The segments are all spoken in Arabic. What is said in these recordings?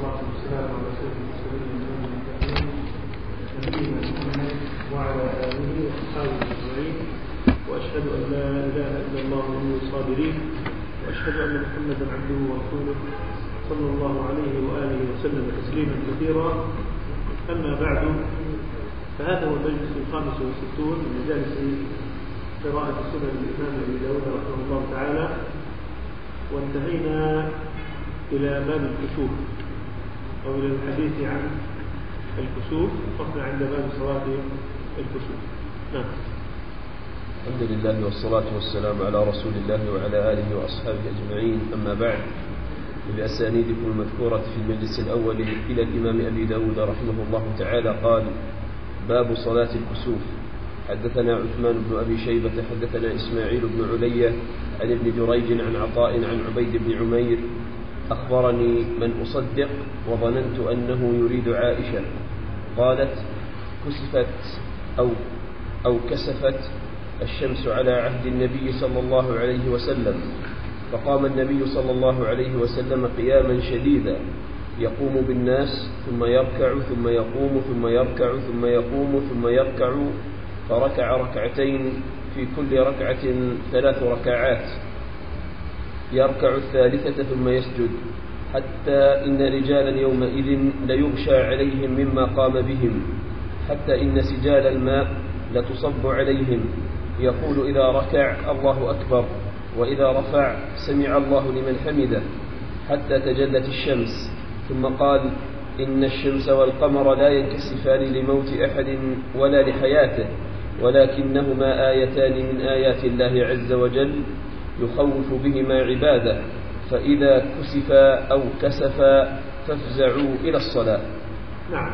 والصلاة والسلام على سيد المرسلين نبينا محمد وعلى آله وأصحابه أجمعين، وأشهد أن لا إله إلا الله ولي الصابرين، وأشهد أن محمدا عبده ورسوله صلى الله عليه وآله وسلم تسليما كثيرا. أما بعد، فهذا هو المجلس 65 من مجالس قراءة سنن الإمام أبي داود رحمه الله تعالى، وانتهينا إلى باب الكسوف أو إلى الحديث عن الكسوف، وقفنا عند باب صلاة الكسوف. نعم. الحمد لله والصلاة والسلام على رسول الله وعلى آله وأصحابه أجمعين. أما بعد، بأسانيدكم المذكورة في المجلس الأول إلى الإمام أبي داود رحمه الله تعالى قال: باب صلاة الكسوف. حدثنا عثمان بن أبي شيبة حدثنا إسماعيل بن علية عن ابن جريج عن عطاء عن عبيد بن عمير أخبرني من أصدق وظننت أنه يريد عائشة قالت: كسفت أو كسفت الشمس على عهد النبي صلى الله عليه وسلم، فقام النبي صلى الله عليه وسلم قياما شديدا يقوم بالناس ثم يركع ثم يقوم ثم يركع ثم يقوم ثم يركع، فركع ركعتين في كل ركعة 3 ركعات، يركع الثالثة ثم يسجد، حتى إن رجالا يومئذ ليغشى عليهم مما قام بهم، حتى إن سجال الماء لتصب عليهم، يقول إذا ركع الله أكبر، وإذا رفع سمع الله لمن حمده، حتى تجلت الشمس، ثم قال: إن الشمس والقمر لا ينكسفان لموت أحد ولا لحياته، ولكنهما آيتان من آيات الله عز وجل يخوف بهما عباده، فإذا كسفا أو كسفا فافزعوا إلى الصلاة. نعم.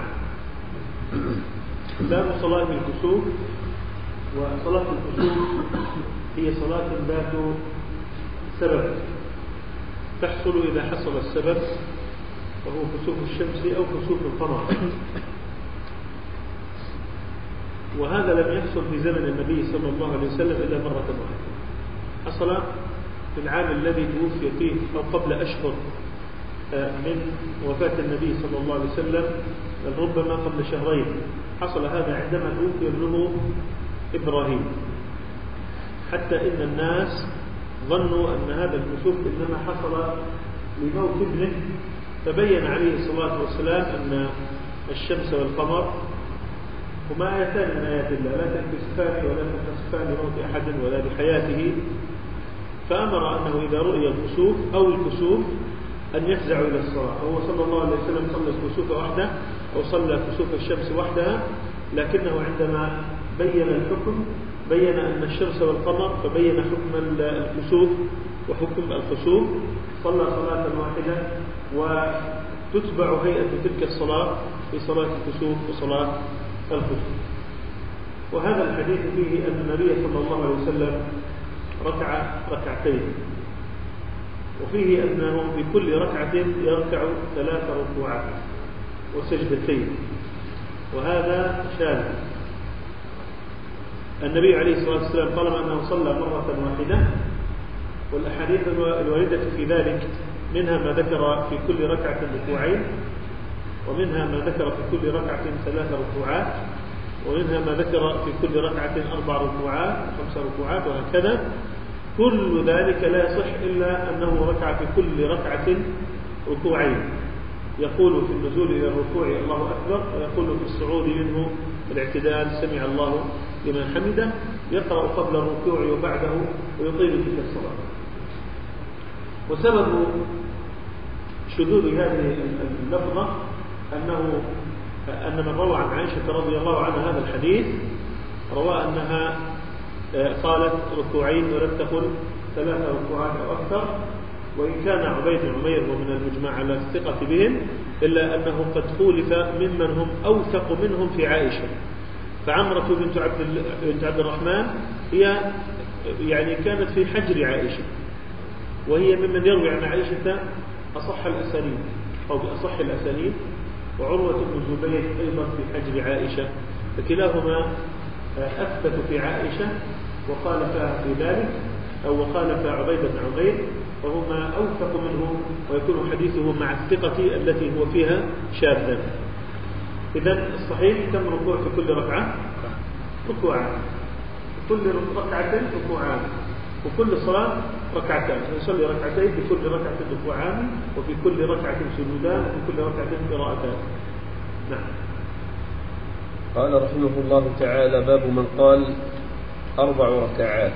باب صلاة الكسوف. وصلاة الكسوف هي صلاة ذات سبب تحصل إذا حصل السبب، وهو كسوف الشمس أو كسوف القمر، وهذا لم يحصل في زمن النبي صلى الله عليه وسلم إلا مرة واحدة. حصل في العام الذي توفي فيه أو قبل أشهر من وفاة النبي صلى الله عليه وسلم، بل ربما قبل شهرين. حصل هذا عندما توفي ابنه إبراهيم، حتى إن الناس ظنوا أن هذا الكسوف إنما حصل لموت ابنه، فبين عليه الصلاة والسلام أن الشمس والقمر هما آيتان من آيات الله لا تنكسفان ولا تنكسفان لموت أحد ولا لحياته، فأمر أنه إذا رؤي الكسوف أو الكسوف أن يفزعوا إلى الصلاة. هو صلى الله عليه وسلم صلى الكسوف وحده أو صلى كسوف الشمس وحدها، لكنه عندما بين الحكم بين أن الشمس والقمر، فبين حكم الكسوف وحكم الخسوف، صلى صلاة واحدة وتتبع هيئة تلك الصلاة في صلاة الكسوف وصلاة الخسوف. وهذا الحديث فيه أن النبي صلى الله عليه وسلم ركع ركعتين، وفيه أنه في كل ركعة يركع 3 ركوعات وسجدتين، وهذا شاذ. النبي عليه الصلاة والسلام طالما أنه صلى مرة واحدة، والأحاديث الواردة في ذلك منها ما ذكر في كل ركعة ركوعين، ومنها ما ذكر في كل ركعة 3 ركوعات، ومنها ما ذكر في كل ركعة 4 ركوعات 5 ركوعات، وهكذا. كل ذلك لا يصح إلا أنه ركع في كل ركعة ركوعين، يقول في النزول إلى الركوع الله أكبر، ويقول في الصعود منه الاعتدال سمع الله لمن حمده، يقرأ قبل الركوع وبعده، ويطيل تلك الصلاة. وسبب شذوذ هذه اللفظة أن من روى عن عائشة رضي الله عنها هذا الحديث روى أنها قالت ركوعين ولم تقل 3 ركوعات أو أكثر، وإن كان عبيد بن عمير ومن المجمع على الثقة بهم، إلا أنه قد خولف ممن هم أوثق منهم في عائشة. فعمرة بنت عبد الرحمن هي يعني كانت في حجر عائشة، وهي ممن يروي عن عائشة أصح الأسانيد أو بأصح الأسانيد، وعروة بن الزبير أيضا في حجر عائشة، فكلاهما أثبت في عائشة وخالف في ذلك، أو وخالف عبيد بن عمير فهو ما أوثق منه ويكون حديثه مع الثقة التي هو فيها شاذا. إذن الصحيح كم ركوع في كل ركعة؟ ركوعان، كل ركعتين ركوعان، وكل صلاة ركعتان، نصلي ركعتين في كل ركعة ركوعان، وفي كل ركعة سجودان، وفي كل ركعة قراءتان. نعم. قال رحمه الله تعالى: باب من قال 4 ركعات.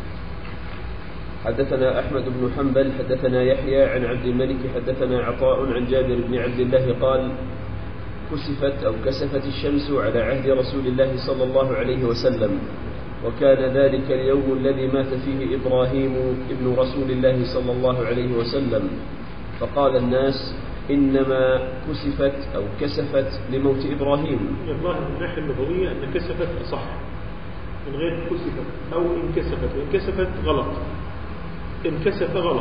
حدثنا أحمد بن حنبل حدثنا يحيى عن عبد الملك حدثنا عطاء عن جابر بن عبد الله قال: كسفت أو كسفت الشمس على عهد رسول الله صلى الله عليه وسلم، وكان ذلك اليوم الذي مات فيه إبراهيم ابن رسول الله صلى الله عليه وسلم، فقال الناس: إنما كسفت أو كسفت لموت إبراهيم. الظاهر من الناحية اللغوية أن كسفت أصح من غير كسفت أو انكسفت، وانكسفت غلط، انكسف غلط،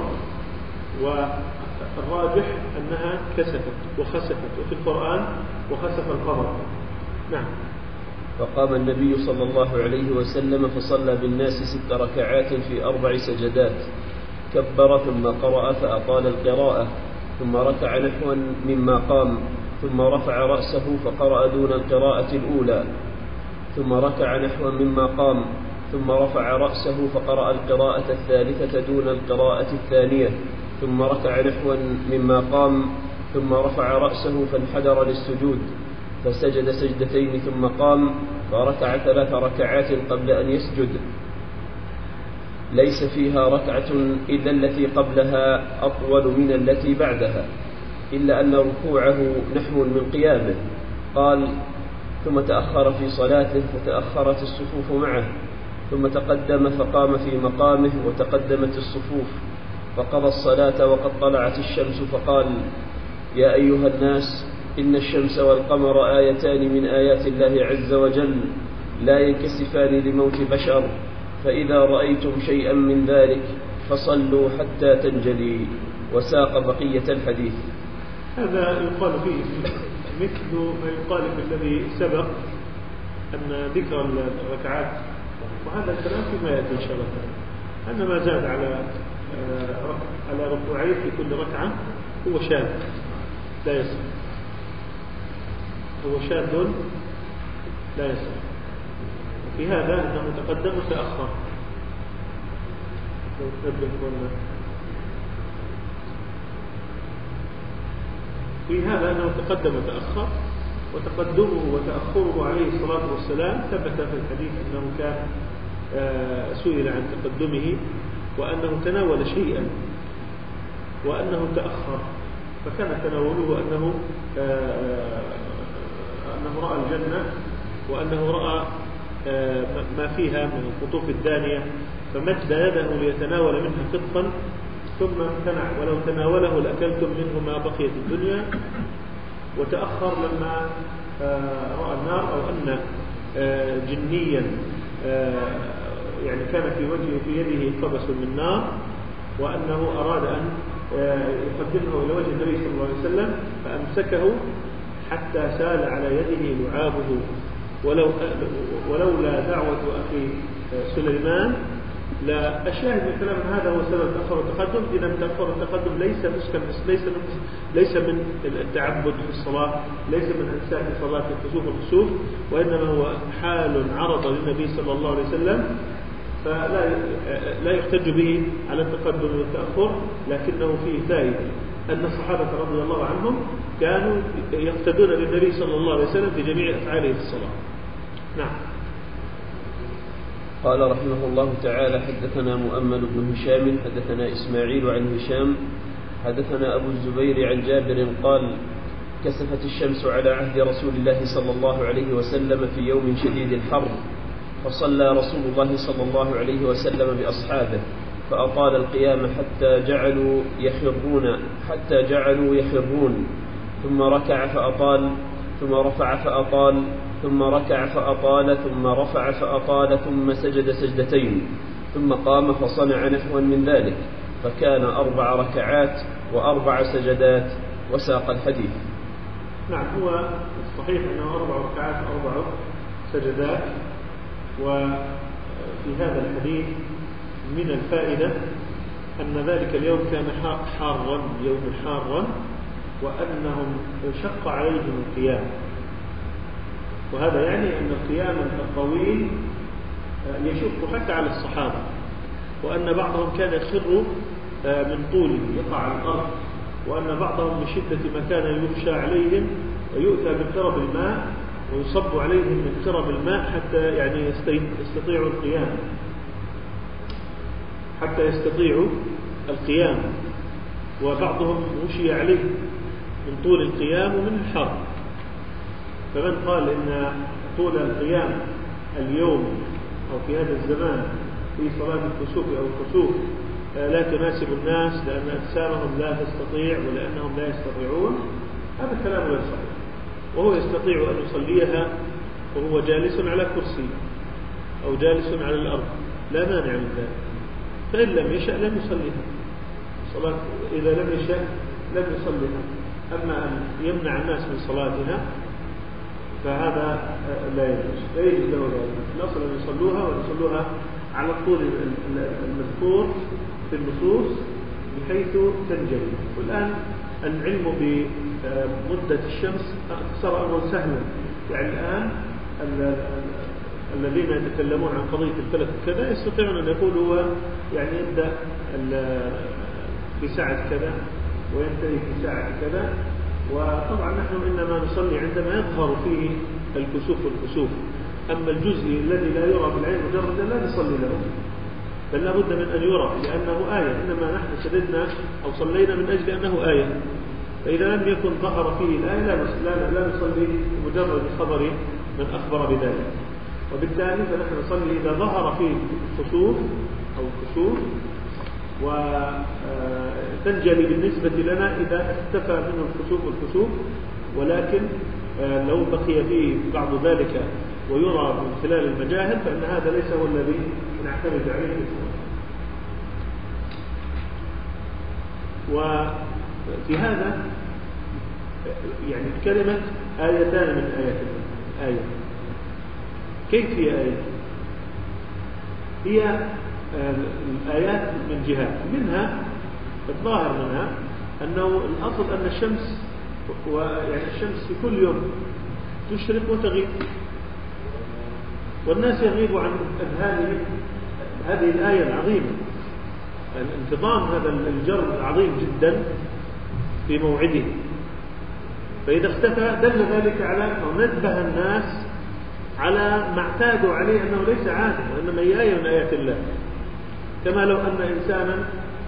والراجح أنها كسفت وخسفت، وفي القرآن وخسف القمر. نعم. فقام النبي صلى الله عليه وسلم فصلى بالناس 6 ركعات في 4 سجدات، كبر ثم قرأ فأطال القراءة، ثم ركع نحوا مما قام، ثم رفع رأسه فقرأ دون القراءة الأولى، ثم ركع نحوا مما قام، ثم رفع رأسه فقرأ القراءة الثالثة دون القراءة الثانية، ثم ركع نحوا مما قام، ثم رفع رأسه فانحدر للسجود، فسجد سجدتين ثم قام، فركع 3 ركعات قبل أن يسجد، ليس فيها ركعة إلا التي قبلها أطول من التي بعدها، إلا أن ركوعه نحو من قيامه. قال: ثم تأخر في صلاته فتأخرت الصفوف معه، ثم تقدم فقام في مقامه وتقدمت الصفوف، فقضى الصلاة وقد طلعت الشمس، فقال: يا أيها الناس، إن الشمس والقمر آيتان من آيات الله عز وجل، لا ينكسفان لموت بشر، فإذا رأيتم شيئا من ذلك فصلوا حتى تنجلي. وساق بقية الحديث. هذا يقال فيه مثل ما يقال في الذي سبق، أن ذكر الركعات، وهذا الكلام فيما يأتي إن شاء الله تعالى، أن ما زاد على ركوعين في كل ركعة هو شاذ لا يصح، هو شاذ لا يصح. في هذا أنه تقدم وتأخر، في هذا أنه تقدم وتأخر، وتقدمه وتأخره عليه الصلاة والسلام ثبت في الحديث أنه كان سئل عن تقدمه وأنه تناول شيئا وأنه تأخر، فكان تناوله أنه رأى الجنة وأنه رأى ما فيها من القطوف الدانية، فمد يده ليتناول منها قطفا ثم امتنع، ولو تناوله لأكلتم منه ما بقيت الدنيا. وتأخر لما رأى النار، أو أن جنيا يعني كان في وجهه في يده قبس من نار، وأنه أراد أن يقدمه إلى وجه النبي صلى الله عليه وسلم، فأمسكه حتى سال على يده لعابه، ولولا دعوة أخي سليمان لا الشاهد من كلام هذا هو سبب تأخر التقدم. إذا تأخر التقدم ليس من التعبد في الصلاة، ليس من أجزاء صلاة الكسوف والكسوف، وإنما هو حال عرض للنبي صلى الله عليه وسلم، فلا يحتج به على التقدم والتأخر، لكنه فيه فائدة أن الصحابة رضي الله عنهم كانوا يقتدون بالنبي صلى الله عليه وسلم في جميع أفعاله في الصلاة. نعم. قال رحمه الله تعالى: حدثنا مؤمل بن هشام حدثنا إسماعيل عن هشام حدثنا أبو الزبير عن جابر قال: كسفت الشمس على عهد رسول الله صلى الله عليه وسلم في يوم شديد الحر، فصلى رسول الله صلى الله عليه وسلم بأصحابه، فأطال القيام حتى جعلوا يخرون، ثم ركع فأطال، ثم رفع فأطال، ثم ركع فأطال، ثم رفع فأطال، ثم سجد سجدتين، ثم قام فصنع نحوا من ذلك، فكان 4 ركعات و4 سجدات. وساق الحديث. نعم، هو الصحيح أنه 4 ركعات و4 سجدات. وفي هذا الحديث من الفائدة أن ذلك اليوم كان حارا، يوم حارا، وأنهم شق عليهم القيام، وهذا يعني أن القيام الطويل يشق حتى على الصحابة، وأن بعضهم كان يخر من طوله يقع على الأرض، وأن بعضهم من شدة ما كان يخشى عليهم ويؤتى بقرب الماء ويصب عليهم من قرب الماء حتى يعني يستطيعوا القيام، حتى يستطيعوا القيام، وبعضهم غشي عليه من طول القيام ومن الحر. فمن قال إن طول القيام اليوم أو في هذا الزمان في صلاة الكسوف أو الكسوف لا تناسب الناس لأن أجسامهم لا تستطيع ولأنهم لا يستطيعون، هذا كلام غير صحيح. وهو يستطيع أن يصليها وهو جالس على كرسي أو جالس على الأرض، لا مانع من ذلك. فإن لم يشأ لم يصليها صلاة، إذا لم يشأ لم يصليها. أما أن يمنع الناس من صلاتها فهذا لا يجوز، لا يجوز له ذلك. الأصل أن يصلوها ويصلوها على الطول المذكور في النصوص بحيث تنجلي. والآن العلم بمدة الشمس صار أمر سهلا، يعني الآن الذين يتكلمون عن قضية الفلك كذا يستطيعون أن يقولوا هو يعني يبدأ في ساعة كذا وينتهي في ساعة كذا. وطبعا نحن إنما نصلي عندما يظهر فيه الكسوف والكسوف، أما الجزء الذي لا يرى بالعين مجردا لا نصلي له، بل لا بد من أن يرى لأنه آية، إنما نحن سجدنا أو صلينا من أجل أنه آية، فإذا لم يكن ظهر فيه الآية لا نصلي مجرد خبر من أخبر بذلك. وبالتالي فنحن نصلي إذا ظهر فيه الخسوف أو الكسوف، وتنجلي بالنسبة لنا إذا اختفى منه الخسوف والكسوف، ولكن لو بقي فيه بعض ذلك ويرى من خلال المجاهل فإن هذا ليس هو الذي نعتمد عليه في الصلاة. وفي هذا يعني كلمة آيتان من آيات الله. آية كيف هي آية؟ هي الآيات من جهات، منها الظاهر منها أنه الأصل أن الشمس يعني الشمس في كل يوم تشرق وتغيب، والناس يغيب عن أذهانهم هذه الآية العظيمة، الانتظام هذا الجر العظيم جدا في موعده. فإذا اختفى دل ذلك على أو نبه الناس على ما اعتادوا عليه أنه ليس عادة وإنما هي آية من آيات الله. كما لو أن إنسانا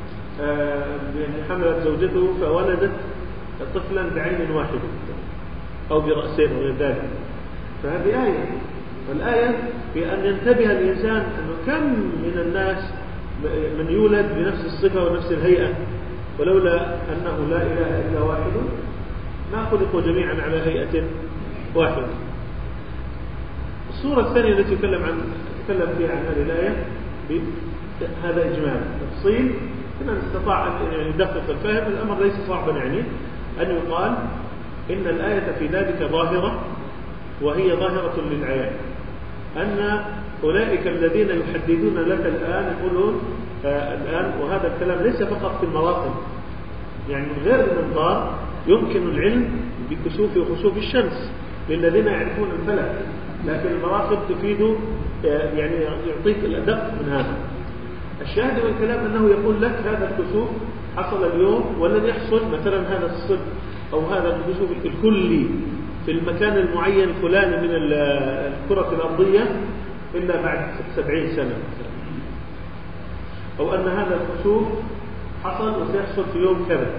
حملت زوجته فولدت طفلا بعين واحدة أو برأسين وغير ذلك، فهذه آية. والآية في أن ينتبه الإنسان أنه كم من الناس من يولد بنفس الصفة ونفس الهيئة، ولولا أنه لا إله إلا واحد ما خلقوا جميعا على هيئة واحدة. الصورة الثانية التي تكلم فيها عن هذه الآية هذا إجمال تفصيل، فمن استطاع أن يدقق الفهم الأمر ليس صعبا، يعني أن يقال إن الآية في ذلك ظاهرة، وهي ظاهرة للعيان، أن أولئك الذين يحددون لك الآن يقولون الآن، وهذا الكلام ليس فقط في المواقف، يعني من غير المنظار يمكن العلم بكسوف وخسوف الشمس للذين يعرفون الفلك، لكن المراقب تفيد يعني يعطيك الأدق من هذا. الشاهد من الكلام أنه يقول لك هذا الكسوف حصل اليوم ولن يحصل مثلا هذا الصد أو هذا الكسوف الكلي في المكان المعين الفلاني من الكرة الأرضية إلا بعد 70 سنة، أو أن هذا الكسوف حصل وسيحصل في يوم كذا.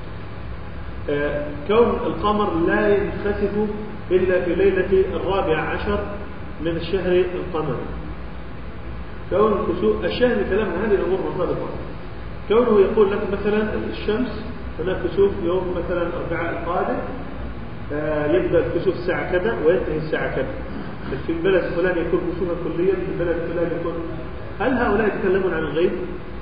كون القمر لا ينخسف إلا في ليلة 14 من الشهر القمري، كون الكسوف الشهر كلام هذه الأمور مرتبطة. كونه يقول لك مثلا الشمس هناك كسوف يوم مثلا 4 القادم، يبدأ الكسوف الساعة كذا وينتهي الساعة كذا، في البلد الفلاني يكون كسوفا كليا، في البلد الفلاني يكون. هل هؤلاء يتكلمون عن الغيب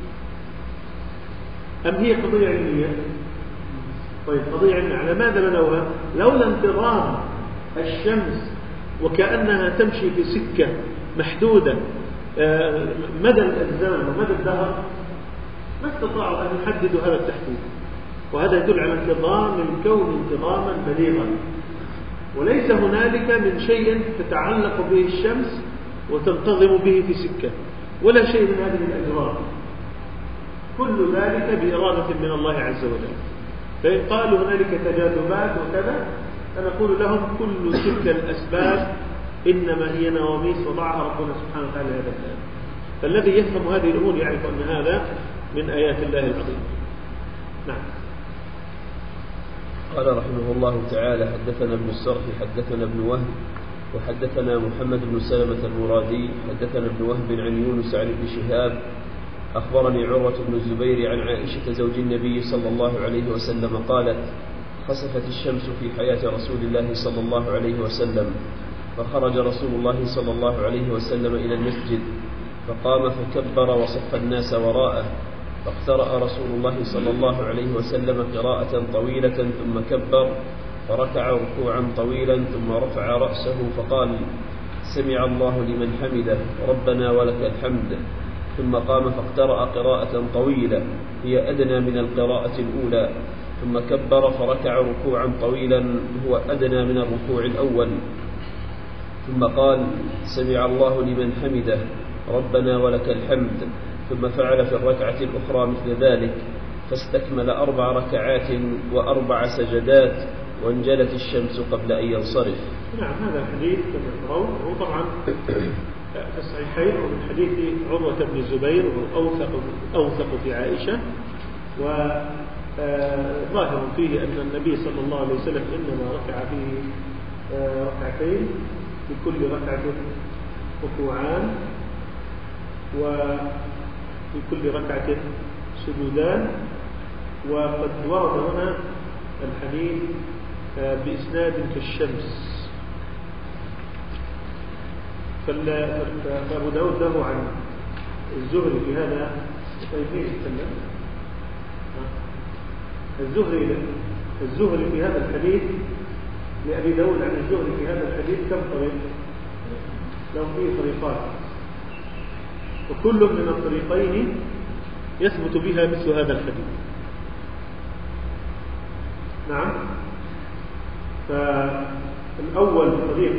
أم هي قضية علمية؟ طيب قضية علمية على ماذا بنوها؟ لولا انتظام الشمس وكأنها تمشي في سكة محدودة مدى الزمن ومدى الدهر ما استطاعوا أن يحددوا هذا التحديد، وهذا يدل على انتظام الكون انتظاما بليغا، وليس هنالك من شيء تتعلق به الشمس وتنتظم به في سكة، ولا شيء من هذه الأجرام، كل ذلك بإرادة من الله عز وجل. فإن قالوا هنالك تجاذبات وكذا، فنقول لهم كل تلك الأسباب إنما هي نواميس وضعها ربنا سبحانه وتعالى هذا الكلام. فالذي يفهم هذه الأمور يعرف أن هذا من آيات الله العظيمة. نعم. قال رحمه الله تعالى: حدثنا ابن السرح حدثنا ابن وهب وحدثنا محمد بن سلمة المرادي حدثنا ابن وهب عن يونس عن ابن شهاب أخبرني عروة بن الزبير عن عائشة زوج النبي صلى الله عليه وسلم قالت: خسفت الشمس في حياة رسول الله صلى الله عليه وسلم، فخرج رسول الله صلى الله عليه وسلم إلى المسجد فقام فكبر وصف الناس وراءه، فاقترأ رسول الله صلى الله عليه وسلم قراءة طويلة ثم كبر فركع ركوعا طويلا ثم رفع رأسه فقال: سمع الله لمن حمده ربنا ولك الحمد، ثم قام فاقترأ قراءة طويلة هي أدنى من القراءة الأولى، ثم كبر فركع ركوعا طويلا هو أدنى من الركوع الأول، ثم قال: سمع الله لمن حمده ربنا ولك الحمد، ثم فعل في الركعة الأخرى مثل ذلك، فاستكمل 4 ركعات و4 سجدات وانجلت الشمس قبل أن ينصرف. نعم، هذا الحديث كما ترون هو طبعا في الصحيحين ومن حديث عروة بن الزبير وهو أوثق في عائشة، وظاهر فيه أن النبي صلى الله عليه وسلم إنما ركع فيه ركعتين، في كل ركعة ركوعان وفي كل ركعة سجودان. وقد ورد هنا الحديث بإسناد كالشمس، فأبو داود له عن الزهري في هذا الزهري في هذا الحديث لأبي داود عن الزهري في هذا الحديث كم طريق؟ له فيه طريقات، وكل من الطريقين يثبت بها مثل هذا الحديث. نعم. فالأول طريق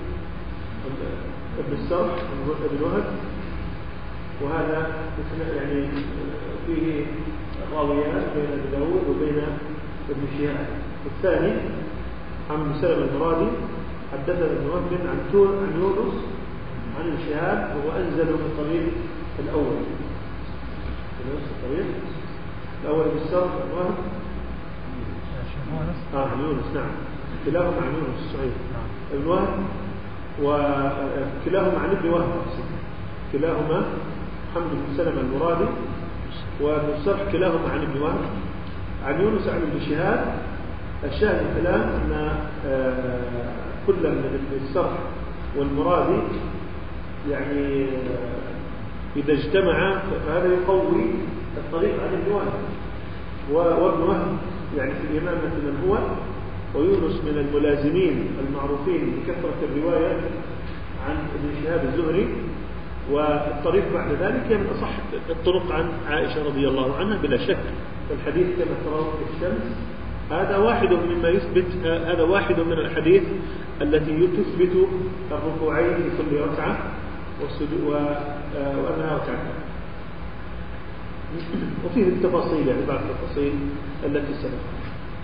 ابن السرح ابن وهب، وهذا يعني فيه راويان بين ابي داود وبين ابن شهاب. الثاني عن ابن سلمة المرادي حدثنا ابن وهب عن يونس عن ابن شهاب، وهو أنزل من الطريق الأول، نفس الطريق الأول ابن السرح ابن وهب عن يونس. نعم، كلاهما عن يونس صحيح. ابن وهب وكلاهما عن ابن وهب، كلاهما محمد بن سلمة المرادي وابن السرح كلاهما عن ابن وهب عن يونس عن ابن شهاب. الشاهد الكلام أن كل من ابن السرح والمرادي يعني إذا اجتمع فهذا يقوي الطريق عن ابن وهب، وابن وهب يعني في الإمامة من هو، ويونس من الملازمين المعروفين بكثرة الرواية عن ابن شهاب الزهري. والطريق بعد ذلك من أصح الطرق عن عائشة رضي الله عنها بلا شك. الحديث كما ترون في الشمس هذا واحد مما يثبت، هذا واحد من الحديث التي تثبت الركوعين في كل ركعة وأنها ركعتان، وفيه التفاصيل يعني بعض التفاصيل التي سبقت.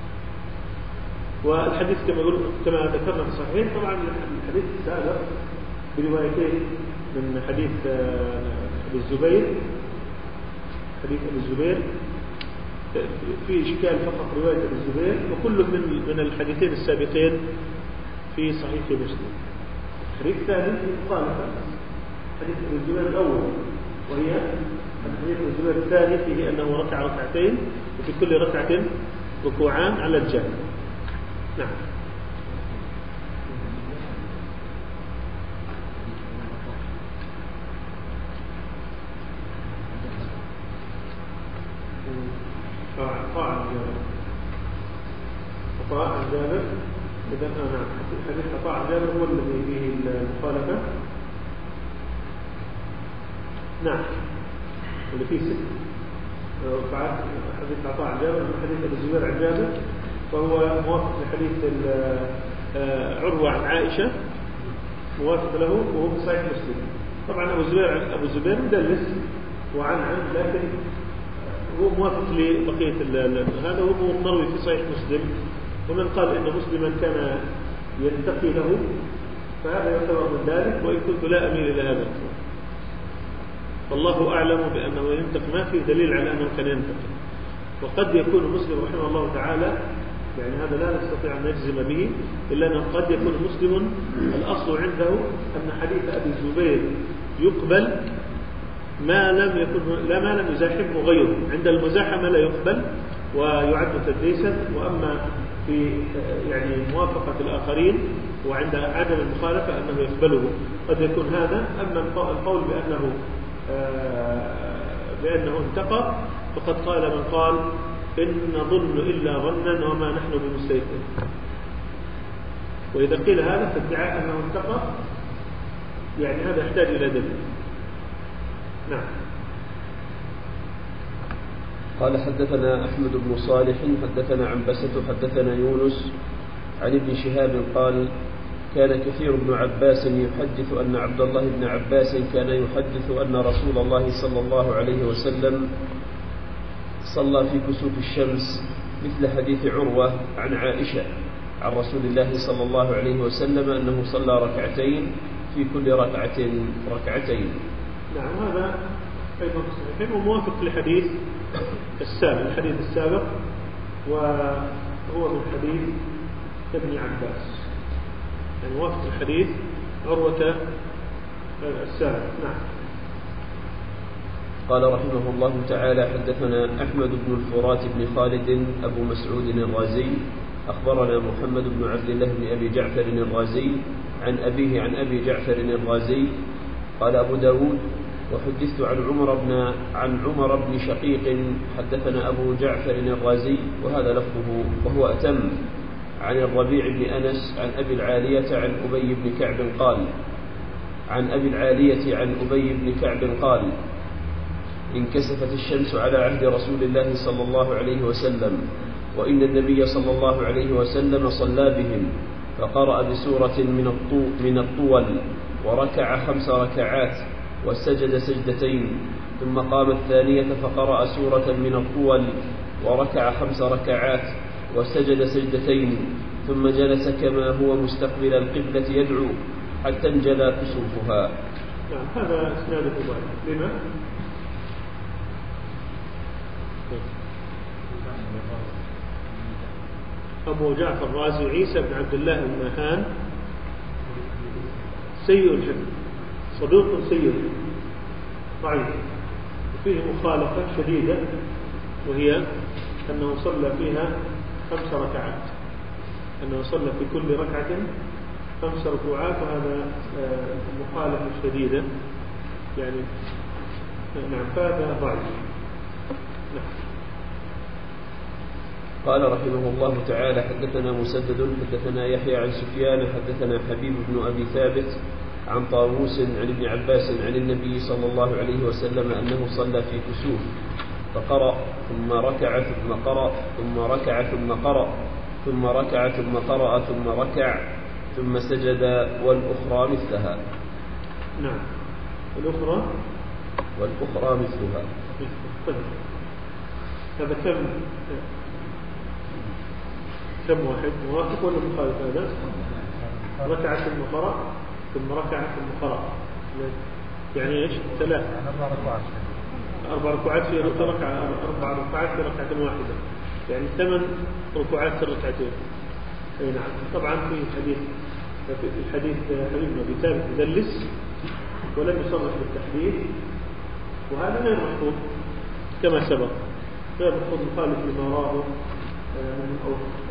والحديث كما ذكرنا في الصحيح طبعا الحديث سابق بروايتين من حديث أبي الزبير، حديث أبي الزبير في إشكال فقط رواية أبي الزبير، وكل من الحديثين السابقين في صحيح مسلم. الحديث الثاني مخالفة حديث أبي الزبير الأول، وهي حديث أبي الزبير الثاني فيه أنه ركع ركعتين وفي كل ركعة ركوعان على الجانب. نعم. عطاء عن جابر، إذا نعم حديث عطاء عن جابر هو الذي فيه المخالفة. نعم، اللي فيه 6 حديث عطاء عن جابر من حديث أبي الزبير عن جابر، فهو موافق لحديث عروة عن عائشة، موافق له وهو في صحيح مسلم. طبعا أبو الزبير مدلس وعن لكن هو موافق لبقية هذا، وهو مروي في صحيح مسلم. ومن قال إن مسلما كان ينتقي له فهذا يعتبر من ذلك، وإن كنت لا أميل إلى هذا. فالله أعلم بأنه ينتقي، ما في دليل على أنه كان ينتقي. وقد يكون مسلم رحمه الله تعالى، يعني هذا لا نستطيع أن نجزم به، إلا أنه قد يكون مسلم الأصل عنده أن حديث أبي الزبير يقبل ما لم يزاحمه غيره. عند المزاحمة لا يقبل ويعد تدليسا، وأما في يعني موافقة الآخرين وعند عدم المخالفة أنه يقبله، قد يكون هذا. أما القول بأنه انتقى فقد قال من قال إن نظن إلا ظنا وما نحن بمستيقن. وإذا قيل هذا فادعاء أنه انتقى يعني هذا يحتاج إلى دليل. نعم. قال حدثنا أحمد بن صالح حدثنا عنبسة حدثنا يونس عن ابن شهاب قال كان كثير بن عباس يحدث أن عبد الله بن عباس كان يحدث أن رسول الله صلى الله عليه وسلم صلى في كسوف الشمس مثل حديث عروة عن عائشة عن رسول الله صلى الله عليه وسلم أنه صلى ركعتين في كل ركعتين. نعم، هذا أيضا صحيح وموافق لحديث الحديث السابق، وهو من حديث ابن عباس، يعني موافق الحديث عروة السابق. نعم. قال رحمه الله تعالى حدثنا أحمد بن الفرات بن خالد أبو مسعود الرازي أخبرنا محمد بن عبد الله بن أبي جعفر الرازي عن أبيه عن أبي جعفر الرازي قال أبو داود وحدثت عن عمر بن شقيق حدثنا أبو جعفر الرازي وهذا لفظه وهو أتم عن الربيع بن أنس عن أبي العالية عن أبي بن كعب قال انكسفت الشمس على عهد رسول الله صلى الله عليه وسلم وإن النبي صلى الله عليه وسلم صلى بهم فقرأ بسورة من الطول وركع 5 ركعات وسجد سجدتين ثم قام الثانية فقرأ سورة من الطول وركع 5 ركعات وسجد سجدتين ثم جلس كما هو مستقبل القبلة يدعو حتى انجلى كسوفها. نعم، هذا اسناده ضعيف. لما؟ أبو جعفر الرازي عيسى بن عبد الله النهان سيء الحفظ، صدوق سيء ضعيف، وفيه مخالفة شديدة وهي أنه صلى فيها 5 ركعات، أنه صلى في كل ركعة 5 ركوعات، وهذا مخالفة شديدة يعني. نعم، فهذا ضعيف. نعم. قال رحمه الله تعالى حدثنا مسدد حدثنا يحيى عن سفيان حدثنا حبيب بن أبي ثابت عن طاووس عن ابن عباس عن النبي صلى الله عليه وسلم أنه صلى في كسوف فقرأ ثم ركع ثم قرأ ثم ركع ثم قرأ ثم ركع ثم قرأ ثم ركع ثم سجد والأخرى مثلها. نعم، والأخرى مثلها. هذا كم واحد موافق ولا مخالف؟ هذا ركع ثم قرأ ثم ركع ثم قرأ، يعني ايش؟ 3 4 ركعات في ركعة، 4 ركعات في ركعة واحدة، يعني 8 ركعات في الركعتين. اي نعم. طبعا في الحديث حبيب بن أبي ثابت يدلس ولم يصرح بالتحديث، وهذا غير محفوظ كما سبق، غير محفوظ مخالف لما راه من أوصف.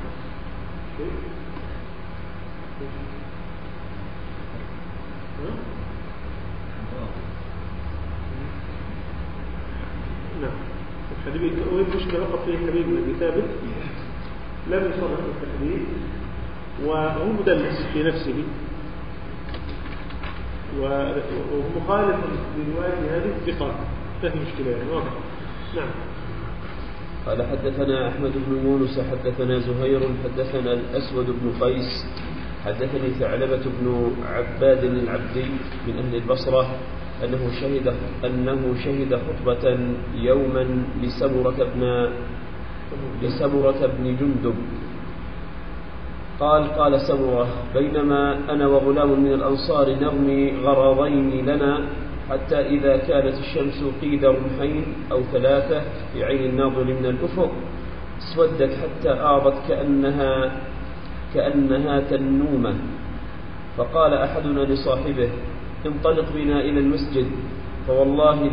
نعم. المشكلة فقط في حبيب بن أبي ثابت لم يصرح بالتحديث وهو مدلس في نفسه ومخالف لرواية هذه الثقة، فهي مشكلة يعني واضحة. نعم. قال حدثنا أحمد بن يونس حدثنا زهير حدثنا الأسود بن قيس حدثني ثعلبة بن عباد العبدي من أهل البصرة أنه شهد خطبة يوما لسمرة بن جندب. قال سمرة: بينما أنا وغلام من الأنصار نرمي غرضين لنا، حتى إذا كانت الشمس قيد رمحين أو 3 في عين الناظر من الأفق اسودت حتى آضت كأنها تنومة. فقال أحدنا لصاحبه: انطلق بنا إلى المسجد، فوالله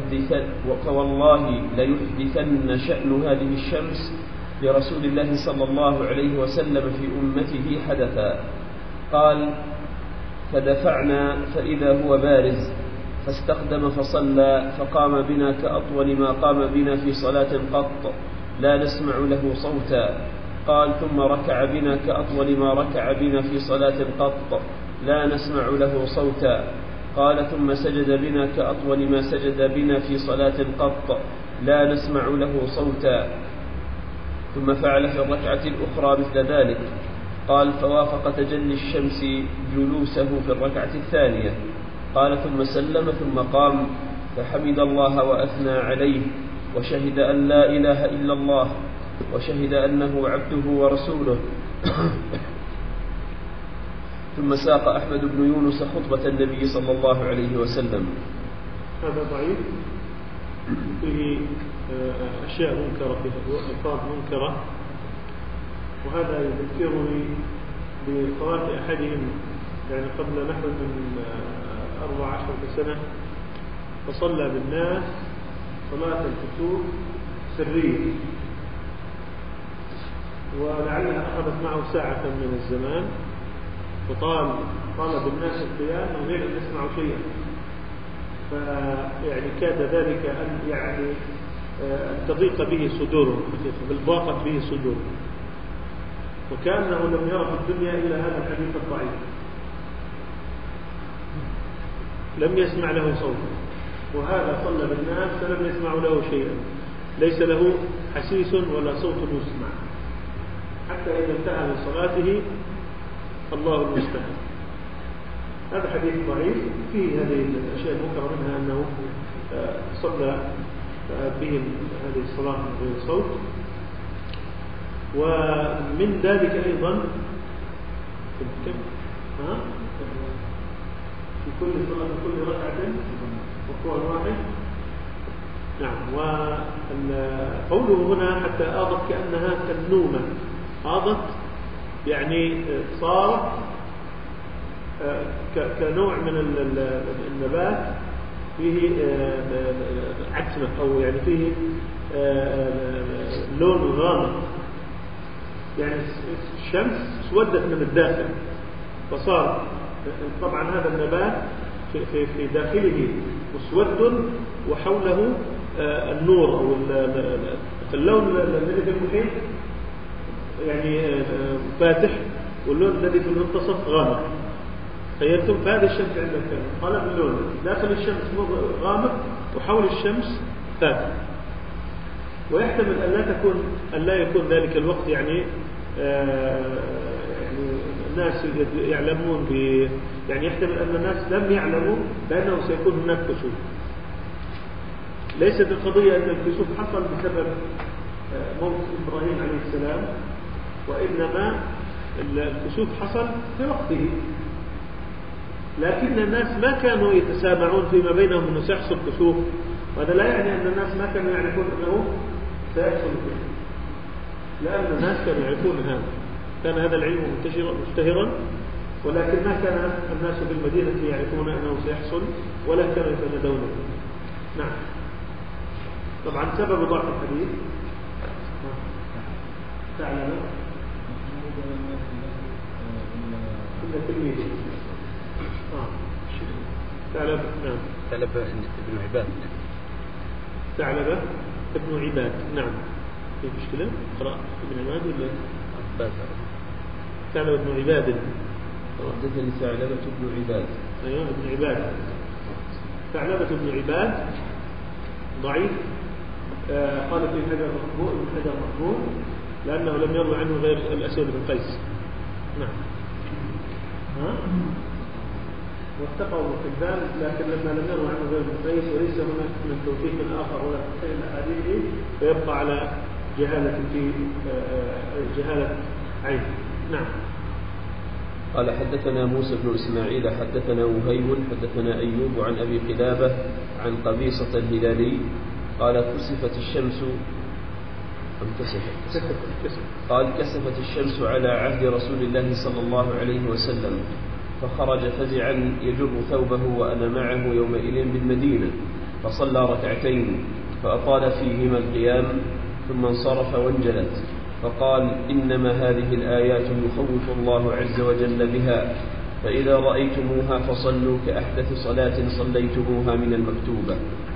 ليحدثن شأن هذه الشمس لرسول الله صلى الله عليه وسلم في أمته حدثا. قال: فدفعنا فإذا هو بارز، فاستقدم فصلى، فقام بنا كأطول ما قام بنا في صلاة قط لا نسمع له صوتا. قال: ثم ركع بنا كأطول ما ركع بنا في صلاة قط لا نسمع له صوتا. قال: ثم سجد بنا كأطول ما سجد بنا في صلاة قط لا نسمع له صوتا. ثم فعل في الركعة الأخرى مثل ذلك. قال: فوافق تجلي الشمس جلوسه في الركعة الثانية. قال: ثم سلم ثم قام فحمد الله وأثنى عليه، وشهد أن لا إله إلا الله، وشهد أنه عبده ورسوله. ثم ساق أحمد بن يونس خطبة النبي صلى الله عليه وسلم. هذا ضعيف، فيه أشياء منكرة، فيه ألفاظ منكرة، وهذا يذكرني بصلاة أحدهم يعني قبل نحو من 14 سنة، فصلى بالناس صلاة الكسوف سرية، ولعلها أخذت معه ساعة من الزمان، وطال بالناس القيام من غير أن يسمعوا شيئا، فيعني كاد ذلك أن تضيق به صدورهم، بل ضاقت به صدورهم، وكأنه لم يرى في الدنيا إلا هذا الحديث الضعيف، لم يسمع له صوتا، وهذا صلى بالناس فلم يسمعوا له شيئا، ليس له حسيس ولا صوت يسمع، حتى إذا انتهى من صلاته الله المستعان. هذا حديث ضعيف، فيه هذه الأشياء المنكرة، منها أنه صلى بهم هذه الصلاة من غير صوت. ومن ذلك أيضا في كل صلاة في كل ركعة ركوع واحد. نعم. وقوله هنا حتى آضت كأنها كالنومة، آضت يعني صارت كنوع من النبات فيه عتمة، أو يعني فيه لون غامق، يعني الشمس اسودت من الداخل، فصار طبعا هذا النبات في داخله مسود وحوله النور، أو اللون الذي في المحيط يعني فاتح، واللون الذي في المنتصف غامق، فيتم فهذه الشمس عندك قلب اللون، داخل الشمس غامق وحول الشمس فاتح. ويحتمل أن لا يكون ذلك الوقت يعني الناس يعلمون يعني يحتمل أن الناس لم يعلموا بأنه سيكون هناك كسوف. ليست القضية أن الكسوف حصل بسبب موت إبراهيم عليه السلام، وإنما الكسوف حصل في وقته، لكن الناس ما كانوا يتسامعون فيما بينهم أنه سيحصل كسوف، وهذا لا يعني أن الناس ما كانوا يعرفون أنه سيحصل كسوف، لأن الناس كانوا يعرفون هذا، كان هذا العلم مشتهرا، ولكن ما كان الناس في المدينة يعرفون أنه سيحصل ولا كانوا يتندونه. نعم. طبعا سبب ضعف الحديث تعلم كل تلميذ ثعلبة. نعم. ثعلبة ابن عباد. ثعلبة ابن عباد. نعم. في مشكلة؟ قرأ ابن عباد ولا عباد؟ ثعلبة ابن عباد. حدثني ثعلبة ابن عباد. أيوة ابن عباد. ثعلبة ابن عباد ضعيف قال في حجر مقبول من حجر مقبول لأنه لم يروي عنه غير الأسود بن قيس. نعم. واتقوا ابن حبان لكن لما لم يروي عنه غير ابن قيس وليس هناك من توثيق آخر ولا تصحيح الأحاديث فيبقى على جهالة في جهالة عين. نعم. قال حدثنا موسى بن إسماعيل حدثنا وهيب حدثنا أيوب عن أبي قلابة عن قبيصة الهلالي قال كسفت الشمس قال كسفت الشمس على عهد رسول الله صلى الله عليه وسلم فخرج فزعا يجر ثوبه وأنا معه يومئذ بالمدينة فصلى ركعتين فأطال فيهما القيام ثم انصرف وانجلت فقال إنما هذه الآيات يخوف الله عز وجل بها فإذا رأيتموها فصلوا كأحدث صلاة صليتموها من المكتوبة.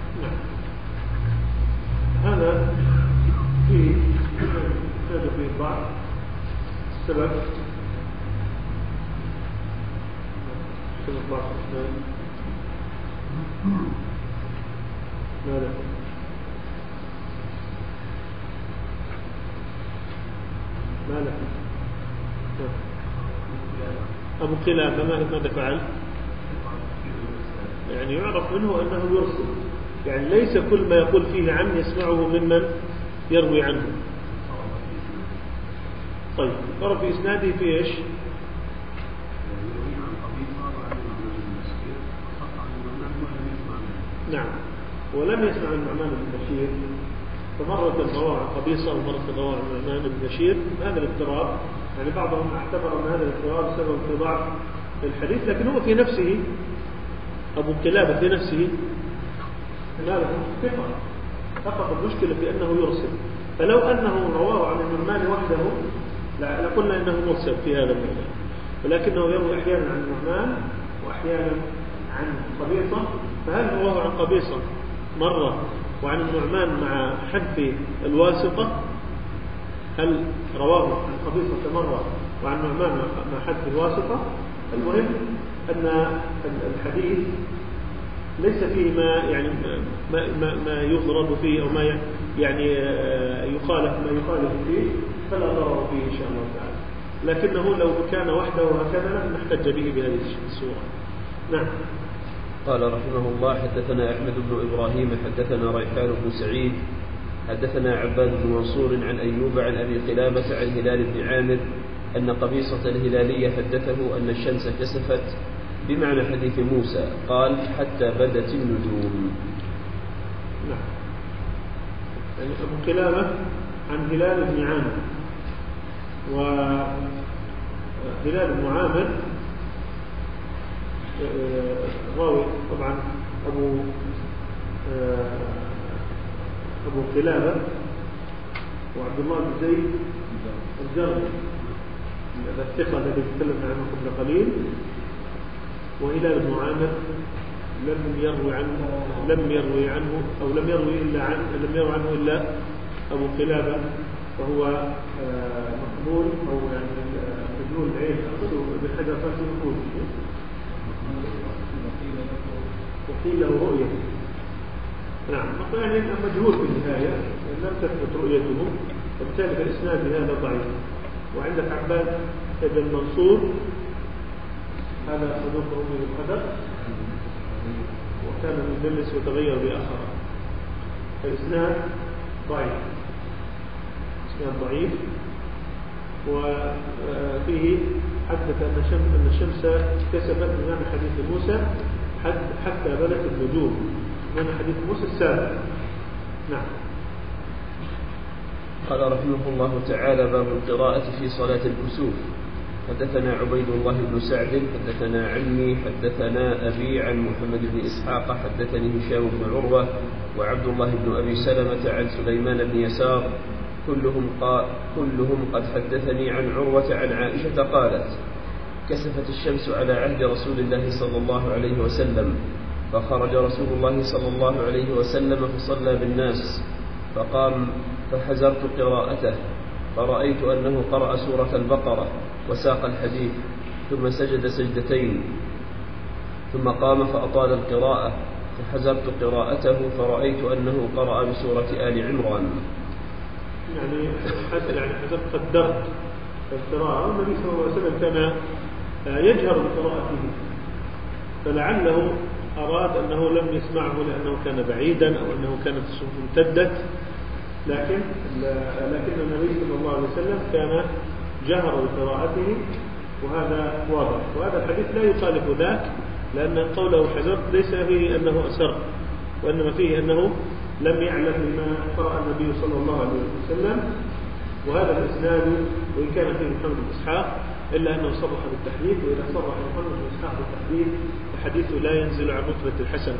هذا في بعض السبب ماذا أبو قلابة ماذا فعل؟ يعني يعرف منه أنه يرسل، يعني ليس كل ما يقول فيه عنه يسمعه ممن يروي عنه. طيب ترى في إسناده في إيش؟ نعم، ولم يسمع النعمان بن بشير، فمرة رواه عن قبيصة ومرة رواه عن النعمان بن بشير. هذا الاضطراب يعني بعضهم اعتبر أن هذا الاضطراب سبب في ضعف الحديث، لكن هو في نفسه أبو قلابة في نفسه لا ثقة، فقط المشكلة في أنه يرسل. فلو أنه رواه عن النعمان وحده لقلنا أنه مرسل في هذا المعنى، ولكنه يروي أحيانا عن النعمان وأحيانا عن قبيصة. فهل رواه عن قبيصة مرة وعن النعمان مع حذف الواسطة؟ هل رواه عن قبيصة مرة وعن النعمان مع حذف الواسطة؟ المهم أن الحديث ليس فيه ما يضرب فيه أو ما يعني يخالف فيه، فلا ضرر فيه إن شاء الله تعالى. لكنه لو كان وحده هكذا نحتج به بهذه الصورة. نعم. قال رحمه الله حدثنا أحمد بن إبراهيم حدثنا ريحان بن سعيد حدثنا عباد بن منصور عن أيوب عن أبي قلابة عن هلال بن عامر أن قبيصة الهلالية حدثه أن الشمس كسفت بمعنى حديث موسى، قال حتى بدت النجوم. نعم. يعني أبو قلابة عن هلال بن عامر، وهلال بن عامر راوي طبعا أبو قلابة وعبد الله بن زيد الجرمي الثقة الذي تكلمنا عنه قبل قليل. وهلال بن عامر لم يروي عنه إلا أبو قلابة، وهو مقبول أو يعني مجنون العين أخذه بحجر فاسد مقبول، وقيل له رؤية. نعم، يعني مجهول في النهاية لم تثبت رؤيته، وبالتالي فالإسناد هذا ضعيف. وعندك عباد بن منصور هذا صدوق أمي بالقدر وكان مدلس وتغير بآخر، فالإسناد ضعيف. وفيه حدث أن الشمس كسفت من حديث موسى حتى بلت النجوم من حديث موسى السابق. نعم. قال رحمه الله تعالى باب القراءة في صلاة الكسوف. حدثنا عبيد الله بن سعد حدثنا عمي حدثنا أبي عن محمد بن إسحاق حدثني هشام بن عروة وعبد الله بن أبي سلمة عن سليمان بن يسار كلهم قد حدثني عن عروة عن عائشة قالت كسفت الشمس على عهد رسول الله صلى الله عليه وسلم فخرج رسول الله صلى الله عليه وسلم فصلى بالناس فقام فحزرت قراءته فرأيت أنه قرأ سورة البقرة وساق الحديث ثم سجد سجدتين ثم قام فأطال القراءة فحزبت قراءته فرأيت أنه قرأ بسورة آل عمران. يعني حسب قدرت القراءة. النبي صلى الله عليه وسلم كان يجهر بقراءته، فلعله أراد أنه لم يسمعه لأنه كان بعيدا أو أنه كانت الصوت امتدت، لكن النبي صلى الله عليه وسلم كان جهر بقراءته، وهذا واضح. وهذا الحديث لا يخالف ذاك، لأن قوله حزبت ليس فيه أنه أسر، وإنما فيه أنه لم يعلم بما قرأ النبي صلى الله عليه وسلم. وهذا الإسناد وإن كان فيه محمد بن إسحاق إلا أنه صرح بالتحديث، وإذا صرح محمد بن إسحاق بالتحديث فحديثه لا ينزل عن رتبة الحسن.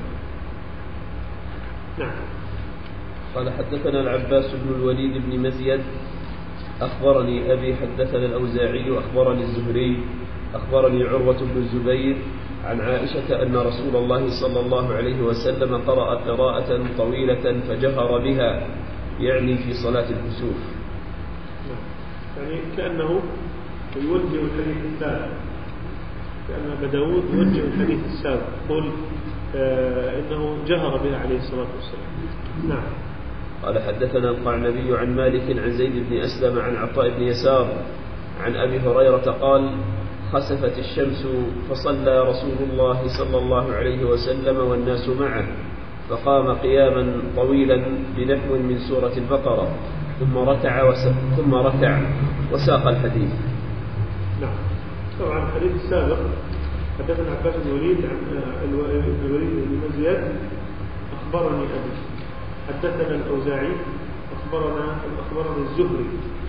نعم. قال حدثنا العباس بن الوليد بن مزيد أخبرني أبي حدثنا الأوزاعي أخبرني الزهري أخبرني عروة بن الزبير عن عائشة أن رسول الله صلى الله عليه وسلم قرأ قراءة طويلة فجهر بها، يعني في صلاة الكسوف. يعني كأنه يوجه الحديث السابق، كأن أبا داود يوجه الحديث السابق، قل إنه جهر بها عليه الصلاة والسلام. نعم. قال حدثنا القعنبي عن مالك عن زيد بن أسلم عن عطاء بن يسار عن أبي هريرة قال خسفت الشمس فصلى رسول الله صلى الله عليه وسلم والناس معه، فقام قياما طويلا بنحو من سورة البقرة ثم ركع وساق الحديث. نعم. طبعا الحديث السابق حدثنا عباس بن الوليد عن الوليد بن مزيد أخبرني أبي حدثنا الأوزاعي أخبرني الزهري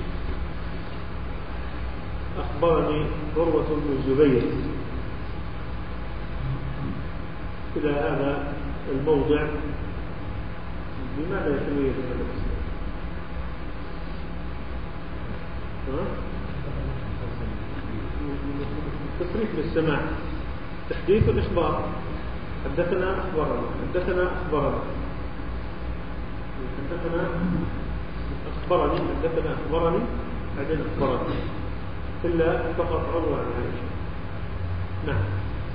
أخبرني عروة بن الزبير إلى هذا الموضع. لماذا يتميز هذا الإسلام؟ تصريح بالسماع، تحديث الإخبار. حدثنا أخبرني بعدين أخبرني إلا فقط عروة عن عائشة. نعم.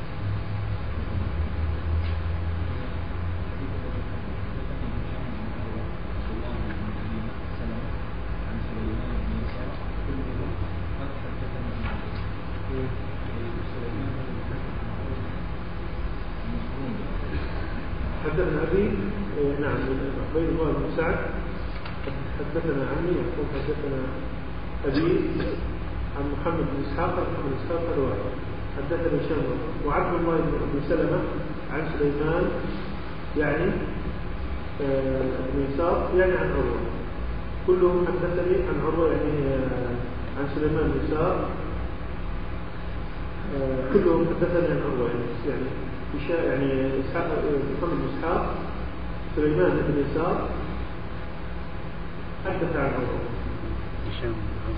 حدثنا أبي نعم من عبيد الله بن سعد حدثنا عمي يقول حدثنا أبي عن محمد بن إسحاق الرواية حدثنا هشام وعبد الله بن أبي سلمة عن سليمان يعني بن يسار يعني عن عروة، كلهم حدثني عن عروة يعني عن سليمان بن يسار، كلهم حدثني عن عروة يعني محمد بن إسحاق سليمان بن يسار حدث عن عروة. هشام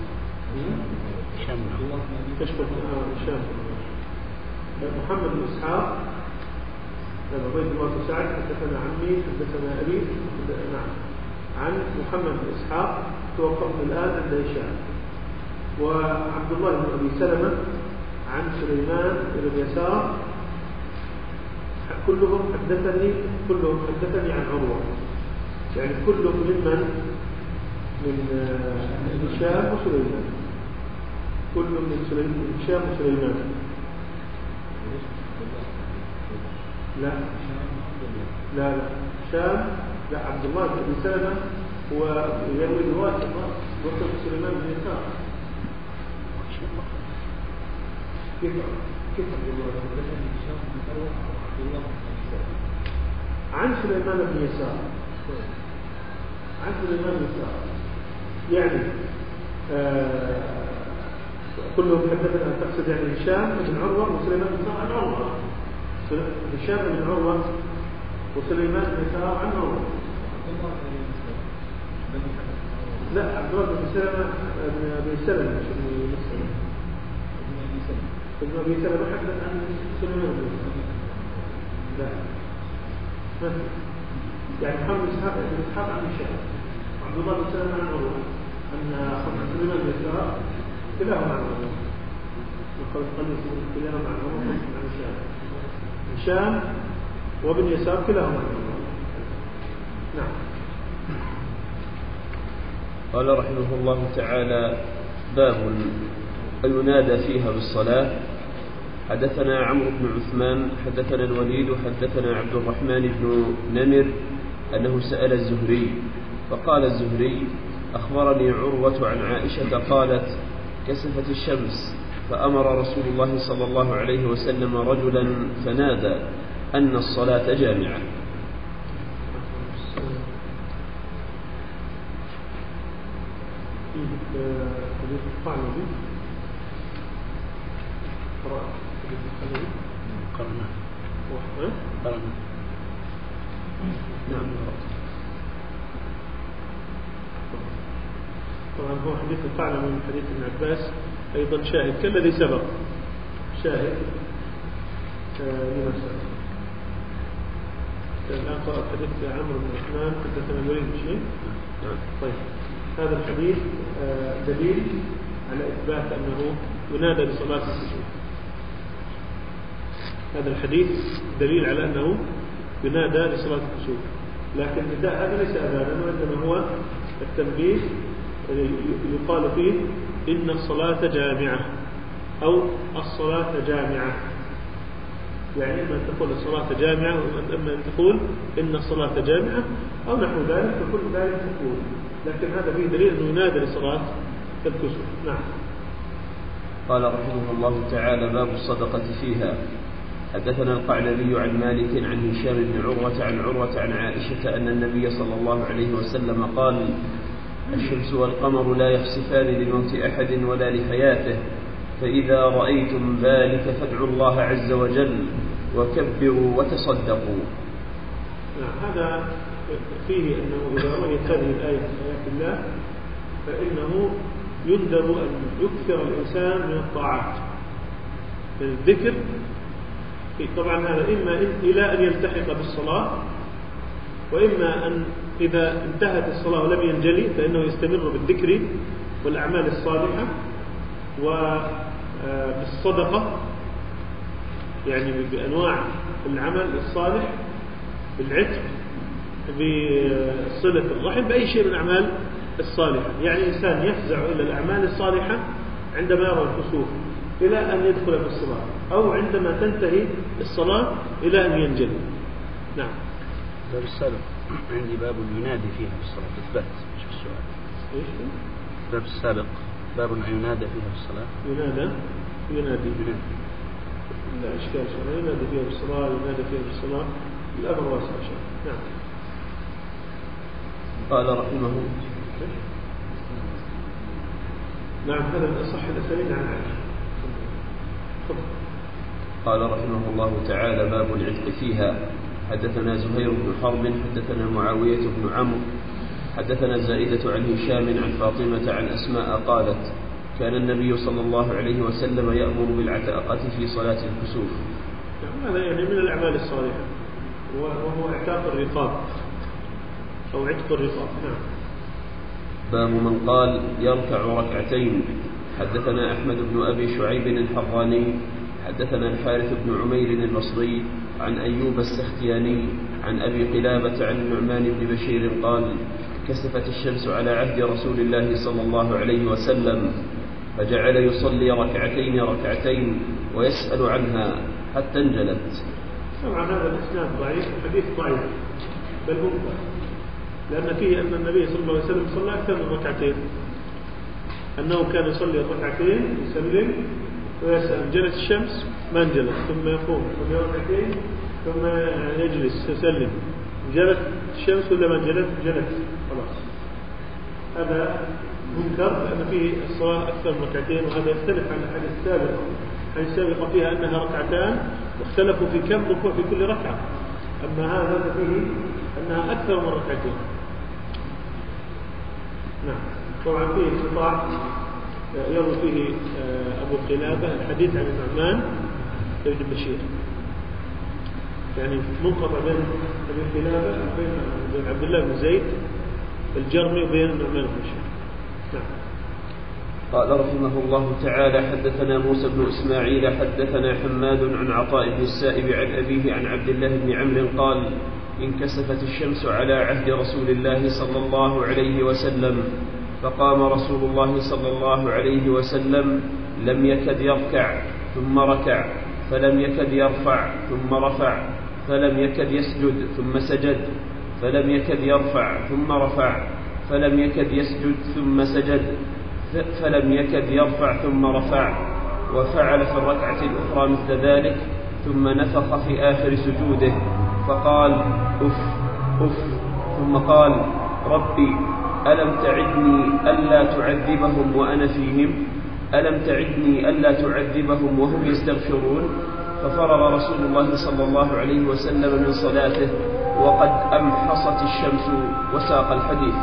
محمد بن إسحاق عبيد الله بن سعد حدثنا عمي حدثنا أبي نعم عن محمد بن إسحاق توقفنا الآن عند هشام، وعبد الله بن أبي سلمة عن سليمان بن يسار كلهم حدثني عن عروة، يعني كلهم من هشام وسليمان، كل من هشام وسليمان. لا هشام لا عبد الله بن ابي سلمة هو يروي رواية وصف سليمان بن يسار. كيف عن سليمان بن يسار يعني كلهم حدثنا تقصد يعني هشام بن عروة وسليمان بن يسار عن عروة، هشام بن عروة وسليمان بن يسار عن عروة. لا عبد الله بن سلمة بن سلمة ابن أبي سلمة حدث عن سليمان بن يسار. لا يعني محمد بن إسحاق عن هشام وعبد الله بن سلمة عن عروة أن سليمان بن يسار كلاهما عن عروة، وقد كلاهما عن عروة عن هشام وابن يسار كلاهما. نعم. قال رحمه الله تعالى: باب ينادى فيها بالصلاة. حدثنا عمرو بن عثمان حدثنا الوليد حدثنا عبد الرحمن بن نمر أنه سأل الزهري فقال الزهري: أخبرني عروة عن عائشة قالت: كسفت الشمس فأمر رسول الله صلى الله عليه وسلم رجلا فنادى أن الصلاة جامعة. نعم. طبعا هو حديث القعنة من حديث ابن عباس أيضا شاهد كالذي سبق، شاهد لما سبق. الآن قرأت حديث عمرو بن عثمان حدثنا الوليد بن شيء. طيب هذا الحديث دليل على إثبات أنه ينادى بصلاة الكسوف. هذا الحديث دليل على أنه ينادى لصلاة الكسوف، لكن النداء هذا ليس أذانا وإنما هو التنبيه يقال فيه إن الصلاة جامعة أو الصلاة جامعة، يعني إما أن تقول الصلاة جامعة وإما أن تقول إن الصلاة جامعة أو نحو ذلك، فكل ذلك تقول، لكن هذا فيه دليل أنه ينادى لصلاة الكسوف. نعم. قال رحمه الله تعالى: باب الصدقة فيها. حدثنا القعنبي عن مالك عن هشام بن عروة عن عروة عن عائشة أن النبي صلى الله عليه وسلم قال: الشمس والقمر لا يخسفان لموت أحد ولا لحياته، فإذا رأيتم ذلك فادعوا الله عز وجل وكبروا وتصدقوا. هذا فيه أنه إذا رأيت هذه الآية من آيات الله فإنه يندب أن يكثر الإنسان من الطاعات، من الذكر. طبعا هذا إما إلى أن يلتحق بالصلاة، وإما أن إذا انتهت الصلاة ولم ينجلي فإنه يستمر بالذكر والأعمال الصالحة وبالصدقة، يعني بأنواع العمل الصالح، بالعتق، بصلة الرحم، بأي شيء من الأعمال الصالحة. يعني إنسان يفزع إلى الأعمال الصالحة عندما يرى الكسوف إلى أن يدخل في الصلاة، أو عندما تنتهي الصلاة إلى أن ينجلي. نعم. باب السابق عندي باب ينادي فيها بالصلاة، إثبات مش بالسؤال. إيش؟ باب السابق باب ينادى فيها بالصلاة. ينادي لا إشكال شرعي، ينادي فيها بالصلاة، ينادي فيها بالصلاة، الأمر واسع شرعي. نعم. قال رحمه الله. نعم هذا من أصح الأسانيد عن عائشة. قال رحمه الله تعالى: باب العتق فيها. حدثنا زهير بن حرب حدثنا معاوية بن عمرو حدثنا زائدة عن هشام عن فاطمة عن أسماء قالت: كان النبي صلى الله عليه وسلم يأمر بالعتاقة في صلاة الكسوف. هذا يعني من الأعمال الصالحة، وهو اعتاق الرقاب أو عتق الرقاب. نعم. باب من قال يركع ركعتين. حدثنا أحمد بن أبي شعيب الحراني حدثنا الحارث بن عمير البصري عن أيوب السختياني عن أبي قلابة عن النعمان بن بشير قال: كسفت الشمس على عهد رسول الله صلى الله عليه وسلم، فجعل يصلي ركعتين ويسأل عنها حتى انجلت. طبعا هذا الإسناد ضعيف، الحديث ضعيف بل منكر، لأن فيه أن النبي صلى الله عليه وسلم صلى أكثر من ركعتين، أنه كان يصلي ركعتين يسلم ويسأل انجلت الشمس ما انجلت، ثم يقوم ثم ركعتين ثم يجلس يسلم، انجلت الشمس ولا ما انجلت؟ انجلت خلاص. هذا منكر لأن فيه الصلاة أكثر من ركعتين، وهذا يختلف عن الحديث السابق. الحديث السابق فيها أنها ركعتان واختلفوا في كم ركوع في كل ركعة، أما هذا فيه أنها أكثر من ركعتين. نعم. طبعا فيه انقطاع يروي فيه أبو قلابة الحديث عن النعمان بن بشير، يعني منقطع بين أبي قلابة بين عبد الله بن زيد الجرمي وبين النعمان بن بشير. نعم. قال رحمه الله تعالى: حدثنا موسى بن إسماعيل حدثنا حماد عن عطاء بن السائب عن أبيه عن عبد الله بن عمرو قال: انكسفت الشمس على عهد رسول الله صلى الله عليه وسلم، فقام رسول الله صلى الله عليه وسلم لم يكد يركع ثم ركع، فلم يكد يرفع ثم رفع، فلم يكد يسجد ثم سجد، فلم يكد يرفع ثم رفع، فلم يكد يسجد ثم سجد، فلم يكد يرفع ثم رفع، وفعل في الركعة الأخرى مثل ذلك، ثم نفخ في آخر سجوده فقال: أف أف، ثم قال: ربي ألم تعدني ألا تعذبهم وأنا فيهم؟ ألم تعدني ألا تعذبهم وهم يستغفرون؟ ففرغ رسول الله صلى الله عليه وسلم من صلاته وقد أمحصت الشمس، وساق الحديث.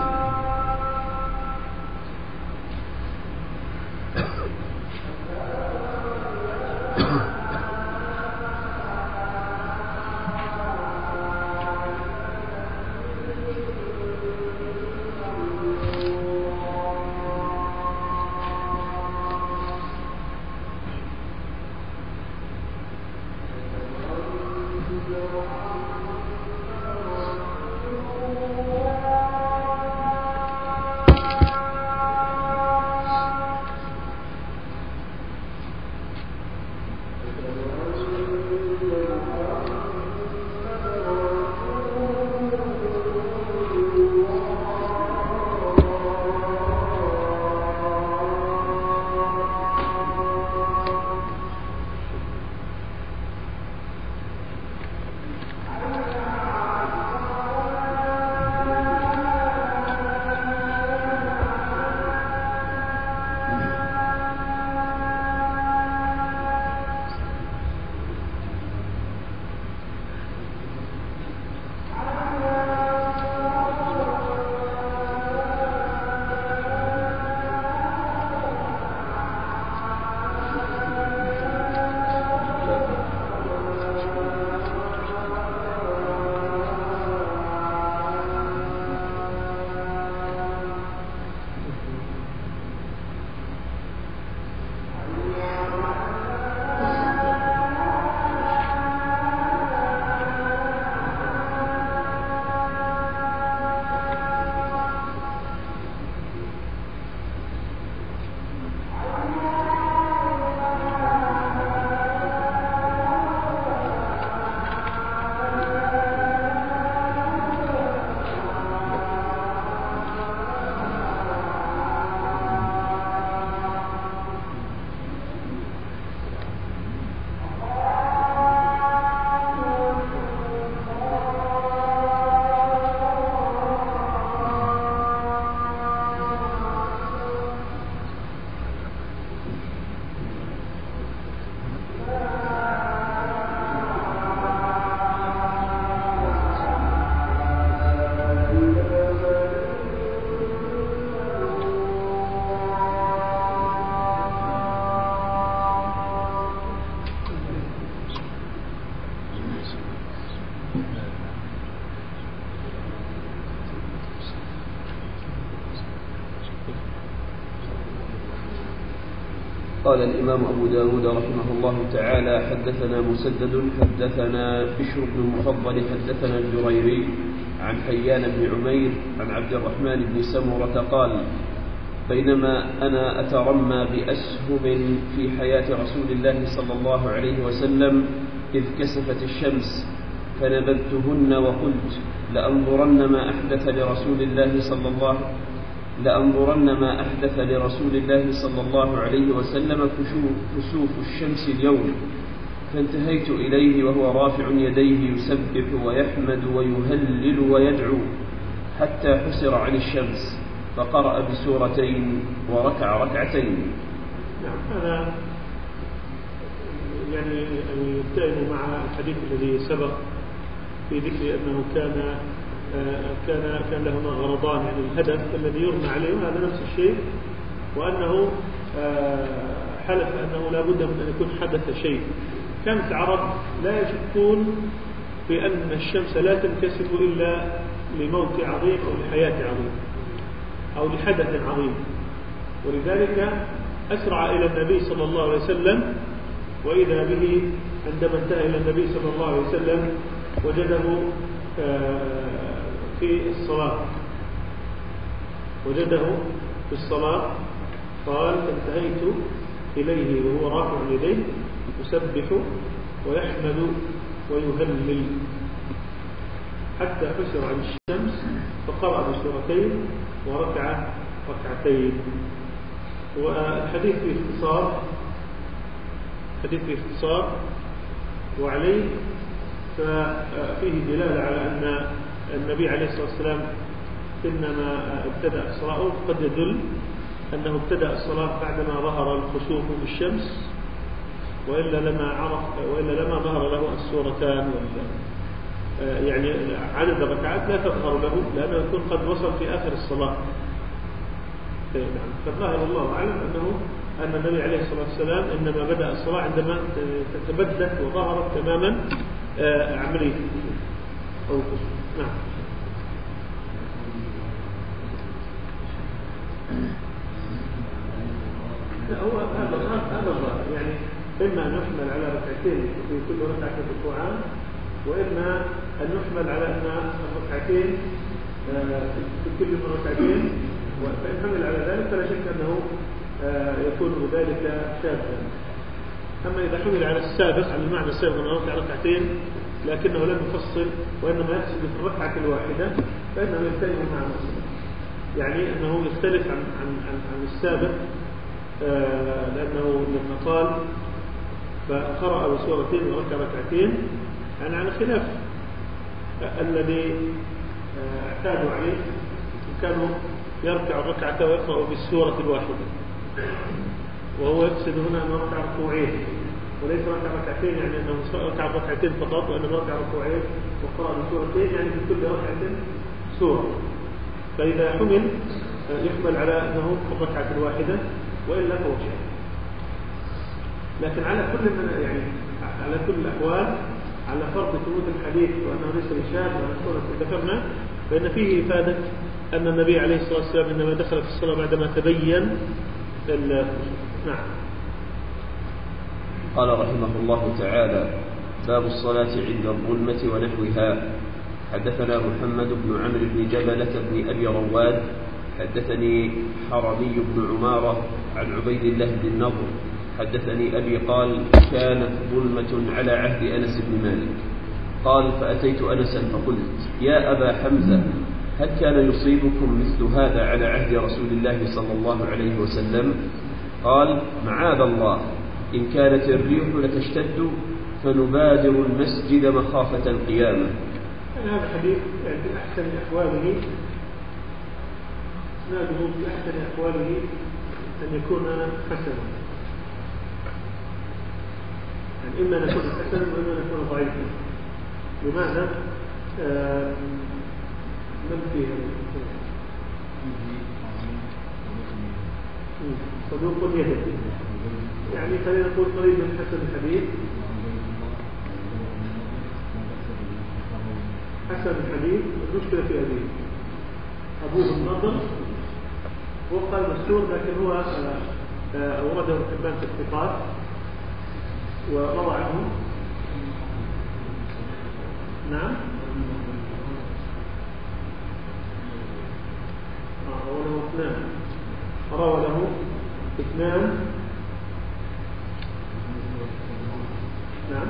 قال الإمام أبو داود رحمه الله تعالى: حدثنا مسدد حدثنا بشر بن المفضل حدثنا الجريري عن حيان بن عمير عن عبد الرحمن بن سمرة قال: بينما أنا أترمى بأسهم في حياة رسول الله صلى الله عليه وسلم إذ كسفت الشمس، فنبذتهن وقلت: لأنظرن ما أحدث لرسول الله صلى الله عليه وسلم كسوف الشمس اليوم. فانتهيت إليه وهو رافع يديه يسبح ويحمد ويهلل ويدعو حتى حسر عن الشمس، فقرأ بسورتين وركع ركعتين. نعم، هذا يعني يلتئم مع الحديث الذي سبق في ذكر أنه كان لهما غرضان، يعني الهدف الذي يرمى عليه هذا نفس الشيء، وأنه حلف أنه لا بد من أن يكون حدث شيء. كانت العرب لا يشكون في أن الشمس لا تنكسف إلا لموت عظيم أو لحياة عظيم أو لحدث عظيم، ولذلك أسرع إلى النبي صلى الله عليه وسلم، وإذا به عندما انتهى إلى النبي صلى الله عليه وسلم وجده في الصلاة قال: انتهيت إليه وهو رافع يديه يسبح ويحمد ويهلل حتى حسر عن الشمس، فقرأ بسورتين وركع ركعتين. والحديث في اختصار وعليه ففيه دلالة على أن النبي عليه الصلاة والسلام إنما ابتدأ الصلاة، قد يدل أنه ابتدأ الصلاة بعدما ظهر الخسوف بالشمس، وإلا لما ظهر له السورتان يعني عدد الركعات لا تظهر له، لأنه يكون قد وصل في آخر الصلاة. فظاهر الله أعلم أن النبي عليه الصلاة والسلام إنما بدأ الصلاة عندما تبدت وظهرت تماما عملية أو نعم. هو هذا الظاهر، يعني إما أن نحمل على ركعتين في كل ركعة ركوعان، وإما أن نحمل على أن الركعتين في كل ركعتين، فإن حمل على ذلك فلا شك أنه يكون ذلك شاذا. أما إذا حمل على السابق، على المعنى السابق أنه ركع ركعتين لكنه لم يفصل وإنما يقصد في الركعة الواحدة، فإنه يختلف مع نفسه، يعني أنه يختلف عن السابق، لأنه لما قال فقرأ بسورتين وركع ركعتين يعني على خلاف الذي اعتادوا عليه، كانوا يركع الركعة ويقرأ بالسورة الواحدة، وهو يقصد هنا أنه ركع ركوعين وليس ركع ركعتين، يعني أنه ركع ركعتين فقط، وأنه ركع ركوعين وقرأ بسورتين، يعني في كل ركعة سورة. فإذا يحمل على أنه الركعة الواحدة، وإلا فهو شيء. لكن على كل الأحوال، على فرض ثبوت الحديث وأنه ليس بشاذ وأنه ذكرنا، فإن فيه إفادة أن النبي عليه الصلاة والسلام إنما دخل في الصلاة بعدما تبين. نعم. قال رحمه الله تعالى: باب الصلاة عند الظلمة ونحوها. حدثنا محمد بن عمرو بن جبلة بن أبي رواد حدثني حرمي بن عمارة عن عبيد الله بن النضر حدثني أبي قال: كانت ظلمة على عهد أنس بن مالك. قال: فأتيت أنسا فقلت: يا أبا حمزة، هل كان يصيبكم مثل هذا على عهد رسول الله صلى الله عليه وسلم؟ قال: معاذ الله، إن كانت الريح لتشتد فنبادر المسجد مخافة القيامة. هذا الحديث في أحسن أحواله، إسناده في أحسن أحواله أن يكون حسنا، يعني إما نكون حسنا وإما نكون ضعيفا. لماذا؟ من فيها صدوق يهدي، يعني خلينا نقول قريب من حسن الحديث. حسن الحديث المشكلة في أبيه، أبوه النضر وقال مشهور، لكن هو ورده ابن حبان في الثقات وروى عنه. نعم. روى له اثنان. نعم.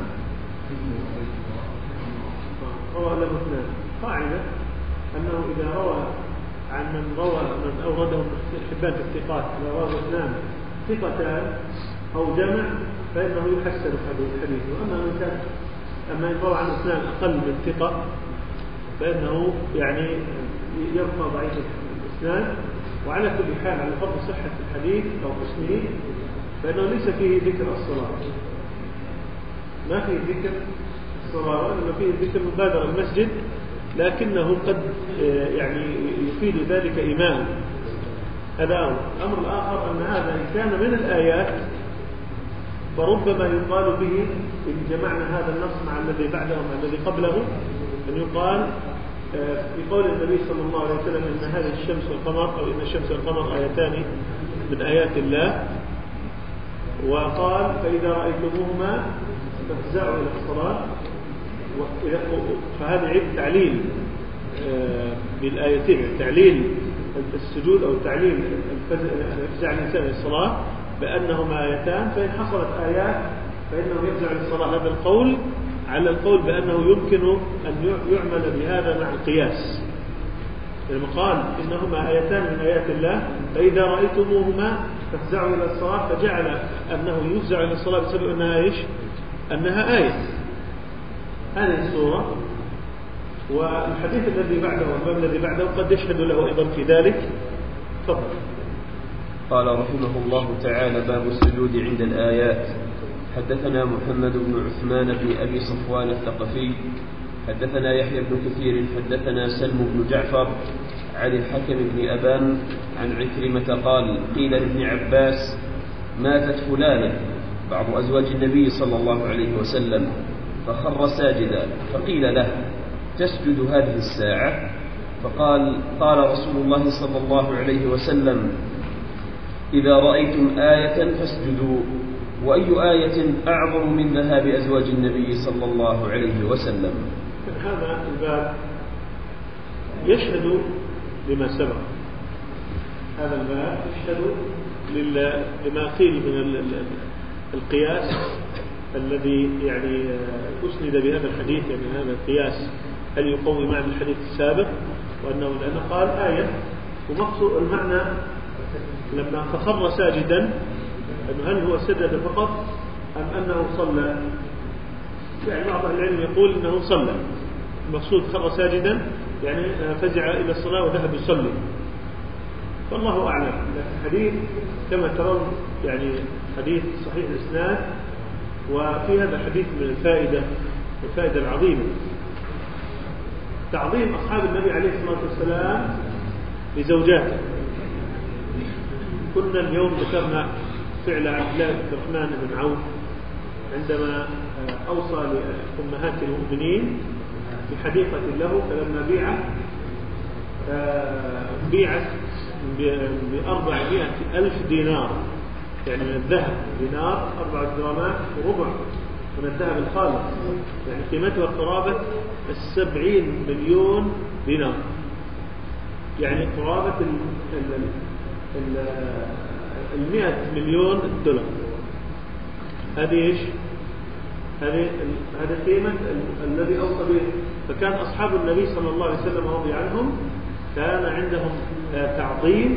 روى له اثنان. قاعدة أنه إذا روى عن من أورده ابن حبان في الثقات، إذا روى اثنان ثقتان أو جمع فإنه يحسن الحديث. أما إن روى عن اثنان أقل من ثقة فإنه يعني يبقى ضعيف الإسناد. وعلى كل حال، على فرض صحة الحديث أو حسنه، فإنه ليس فيه ذكر الصلاة، ما فيه ذكر الصلاة، وإنما فيه ذكر مبادرة المسجد، لكنه قد يعني يفيد ذلك إيمان. هذا الأمر الآخر أن هذا إن كان من الآيات فربما يقال به إن جمعنا هذا النص مع الذي بعده ومع الذي قبله، أن يقال في قول النبي صلى الله عليه وسلم إن هذه الشمس والقمر، أو إن الشمس والقمر آيتان من آيات الله، وقال فإذا رأيتموهما فافزعوا إلى الصلاة. فهذا عيب تعليل بالآيتين، تعليل السجود أو تعليل الفزع الإنسان للصلاة بأنهما آيتان، فإن حصلت آيات فإنه يفزع للصلاة. هذا القول على القول بأنه يمكن أن يعمل بهذا مع القياس. لما قال إنهما آيتان من آيات الله فإذا رأيتموهما فافزعوا إلى الصلاة، فجعل أنه يفزع إلى الصلاة بسبب أنها إيش؟ أنها آية. هذه الصورة. والحديث الذي بعده والباب الذي بعده قد يشهد له أيضا في ذلك. تفضل. قال رحمه الله تعالى: باب السجود عند الآيات. حدثنا محمد بن عثمان بن أبي صفوان الثقفي حدثنا يحيى بن كثير حدثنا سلم بن جعفر عن الحكم بن أبان عن عكرمة قال: قيل لابن عباس: ماتت فلانة بعض أزواج النبي صلى الله عليه وسلم، فخر ساجدا، فقيل له: تسجد هذه الساعة؟ فقال: قال رسول الله صلى الله عليه وسلم: إذا رأيتم آية فاسجدوا، وأي آية أعظم من ذهاب أزواج النبي صلى الله عليه وسلم. هذا الباب يشهد لما سبق. هذا الباب يشهد لما قيل من القياس الذي يعني أسند بهذا الحديث، يعني هذا القياس هل يقوي معنى الحديث السابق، لأنه قال آية ومقصود المعنى لما فخر ساجدا أنه هل هو سجد فقط أم أنه صلى. يعني بعض العلم يقول أنه صلى، المقصود خر ساجدا يعني فزع إلى الصلاة وذهب يصلي، فالله أعلم. الحديث كما ترون يعني حديث صحيح الإسناد، وفي هذا الحديث من الفائدة العظيمة تعظيم أصحاب النبي عليه الصلاة والسلام لزوجاته. كنا اليوم ذكرنا فعل عبد الله بن الرحمن بن عوف عندما أوصى لأمهات المؤمنين بحديقة له، فلما بيعت ب400,000 دينار، يعني من الذهب دينار 4 جرامات وربع من الذهب الخالص، يعني قيمتها قرابة 70 مليون دينار، يعني قرابة 100 مليون دولار. هذه ايش؟ هذه قيمة الذي أوصى به. فكان أصحاب النبي صلى الله عليه وسلم رضي عنهم كان عندهم تعظيم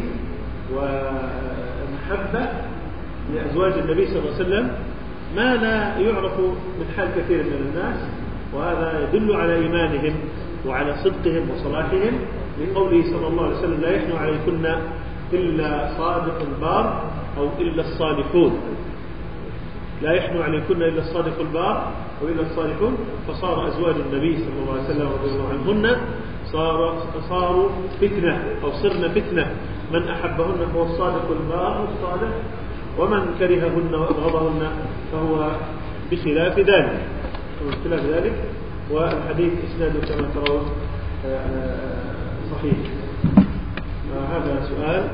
ومحبة لأزواج النبي صلى الله عليه وسلم ما لا يعرف من حال كثير من الناس، وهذا يدل على إيمانهم وعلى صدقهم وصلاحهم، لقوله صلى الله عليه وسلم: لا يحن عليكن إلا صادق بار أو إلا الصالحون. لا يحن عليكن إلا الصادق البار أو إلا الصالحون. فصار أزواج النبي صلى الله عليه وسلم رضي الله عنهن صاروا فتنة أو صرنا فتنة، من أحبهن فهو الصادق البار الصالح، ومن كرههن وأبغضهن فهو بخلاف ذلك. والحديث إسناده كما ترون صحيح. هذا سؤال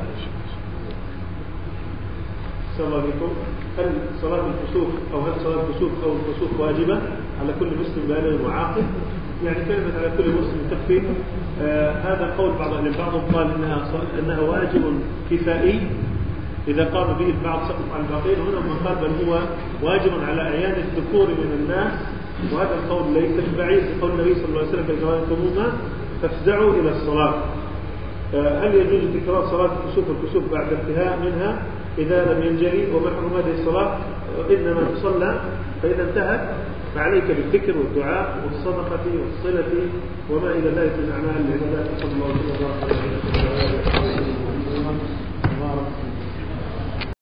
السلام عليكم: هل صلاة الكسوف أو الكسوف واجبة على كل مسلم بالغ وعاقل؟ يعني كلمة على كل مسلم تكفي. هذا قول بعضهم قال إنها واجب كفائي، إذا قام به البعض سقط على الباقين. هنا من قال بل هو واجب على أعيان الذكور من الناس، وهذا القول ليس بعيد لقول النبي صلى الله عليه وسلم: فإذا رأيتموهما فافزعوا إلى الصلاة. هل يجوز تكرار صلاة الكسوف بعد انتهاء منها إذا لم ينجلي؟ ومحرم هذه الصلاة إنما تصلى فإذا انتهت فعليك بالذكر والدعاء والصدقة والصلة وما إلى ذلك من أعمال العبادات. صلى الله عليه وسلم.